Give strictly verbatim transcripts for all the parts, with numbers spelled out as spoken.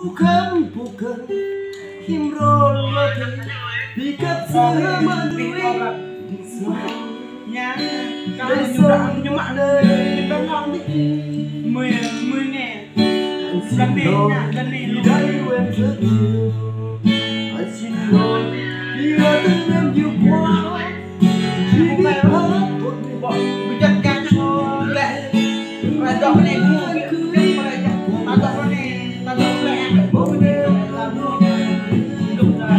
bukan bukan himron lagi pikat sama duit nhà để sống nhưng mà đời đông lòng đi mười mười ngàn anh lần xin đi lỗi nhà lần đi vì luôn đã yêu em rất nhiều anh xin lỗi vì đã thương em nhiều quá chỉ biết hết một mình bọn mình chân ca cho lẹ và dọn này mua cái cưới mà dọn này mà dọn này ăn phải bố bên đây làm luôn đúng rồi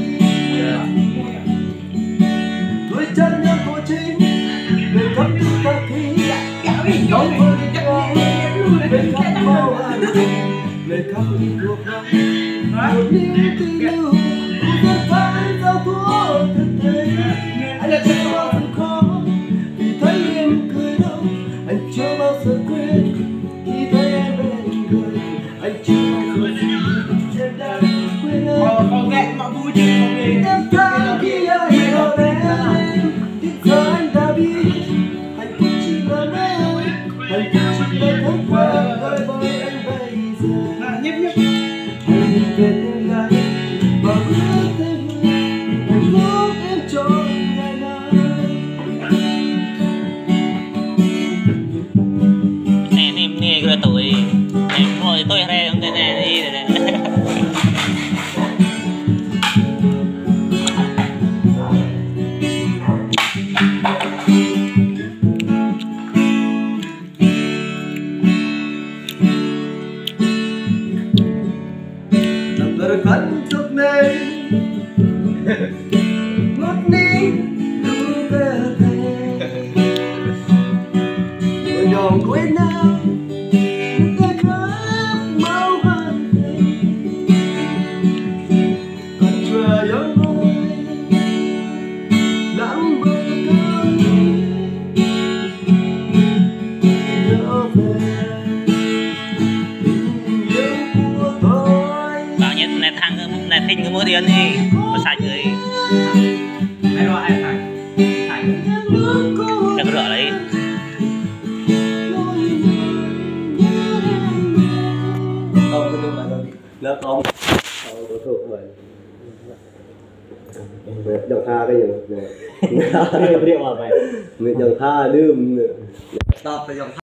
đôi chân em của chính về khắp tất cả khi đóng với nhau về khắp màu hạt về khắp cuộc đời một niềm tin yêu cũng rất phải giao thuở thực tế anh đã chưa bao giờ khó vì thấy em cười đâu anh chưa bao giờ quên khi thấy em bên người anh chưa bao giờ em đã quên em còn ghẹ mà vui chứ không đi em tha khi ai ở bên em thì giờ anh đã biết hạnh phúc chỉ là mơ hạnh phúc chỉ là thói quen với với anh bây giờ nhấp nhấp hãy nhìn về tương lai và bước theo hướng hạnh phúc em cho ngày nào nè em nghe cái tuổi em ngồi tôi đây không thể nè đi rồi berkan untuk này ngất ní lưu cơ thể người nhòm quê nào người khác mau hơn còn chờ giống ngôi lắm bờ cơn nhớ về tình yêu của tôi bao nhiêu này thằng này thinh cái mưa điên đi mà sạch rồi ai rồi ai phải phải đừng rửa đấy không cái đúng là lớp không ờ đối thủ rồi dòng tha cái gì rồi điệu mà vậy dòng tha đưa stop cái dòng